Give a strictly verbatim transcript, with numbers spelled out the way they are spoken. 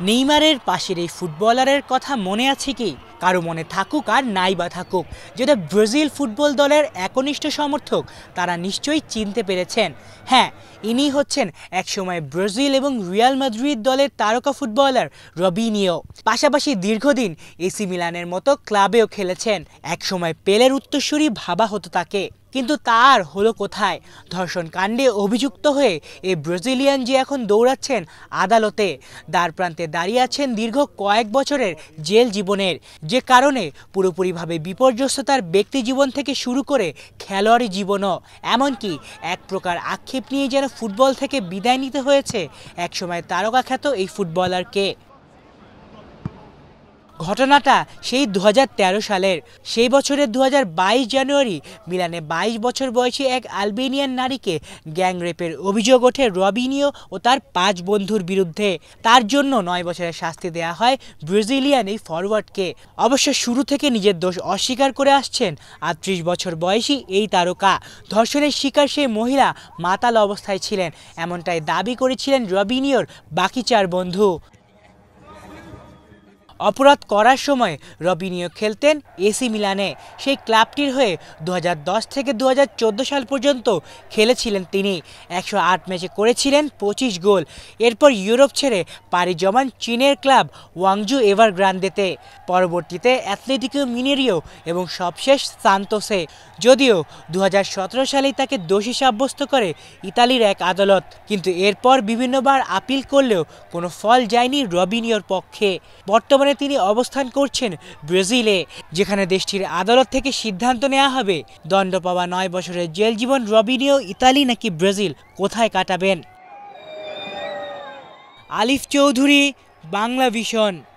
নেইমারের পাশের এই ফুটবলারের কথা মনে আছে কি? কারো মনে থাকুক আর নাই বা থাকুক, যেটা ব্রাজিল ফুটবল দলের একনিষ্ঠ সমর্থক তারা নিশ্চয়ই চিনতে পেরেছেন। হ্যাঁ, ইনি হচ্ছেন একসময় ব্রাজিল এবং রিয়াল মাদ্রিদ দলের তারকা ফুটবলার রবিনিয়ো। পাশাপাশি দীর্ঘদিন এসি মিলানের মতো ক্লাবেও খেলেছেন। একসময় পেলের উত্তরসূরি ভাবা হতো তাকে, কিন্তু তার হলো কোথায়? ধর্ষণ কাণ্ডে অভিযুক্ত হয়ে এই ব্রাজিলিয়ান যে এখন দৌড়াচ্ছেন আদালতে, দ্বার প্রান্তে দাঁড়িয়ে আছেন দীর্ঘ কয়েক বছরের জেল জীবনের, যে কারণে পুরোপুরিভাবে বিপর্যস্ত তার ব্যক্তি জীবন থেকে শুরু করে খেলোয়াড়ি জীবনও। এমনকি এক প্রকার আক্ষেপ নিয়ে যেন ফুটবল থেকে বিদায় নিতে হয়েছে একসময় তারকা খ্যাত এই ফুটবলারকে। ঘটনাটা সেই দু হাজার তেরো সালের। সেই বছরের দু হাজার বাইশ জানুয়ারি মিলানে বাইশ বছর বয়সী এক আলবেনিয়ান নারীকে গ্যাং রেপের অভিযোগ ওঠে রবিনিয়ো ও তার পাঁচ বন্ধুর বিরুদ্ধে। তার জন্য নয় বছরের শাস্তি দেয়া হয় ব্রাজিলিয়ান এই ফরওয়ার্ডকে। অবশ্য শুরু থেকে নিজের দোষ অস্বীকার করে আসছেন আটত্রিশ বছর বয়সী এই তারকা। ধর্ষণের শিকার সেই মহিলা মাতাল অবস্থায় ছিলেন, এমনটাই দাবি করেছিলেন রবিনিয়োর বাকি চার বন্ধু। অপরাধ করার সময় রবিনিয়ো খেলতেন এসি মিলানে। সেই ক্লাবটির হয়ে দু হাজার দশ থেকে দু হাজার চোদ্দো সাল পর্যন্ত খেলেছিলেন তিনি। একশো আট ম্যাচে করেছিলেন পঁচিশ গোল। এরপর ইউরোপ ছেড়ে পাড়ি জমান চীনের ক্লাব ওয়াংজু এভারগ্রান্দেতে, পরবর্তীতে অ্যাথলেটিকো মিনেরিও এবং সবশেষ সান্তোসে। যদিও দু হাজার সতেরো সালেই তাকে দোষী সাব্যস্ত করে ইতালির এক আদালত, কিন্তু এরপর বিভিন্নবার আপিল করলেও কোনো ফল যায়নি রবিনিয়োর পক্ষে। বর্তমানে তিনি অবস্থান করছেন ব্রাজিলে, যেখানে দেশটির আদালত থেকে সিদ্ধান্ত নেওয়া হবে দণ্ড পাওয়া নয় বছরের জেল জীবন রবিনিয়ো ইতালি নাকি ব্রাজিল কোথায় কাটাবেন। আলিফ চৌধুরী, বাংলা ভিশন।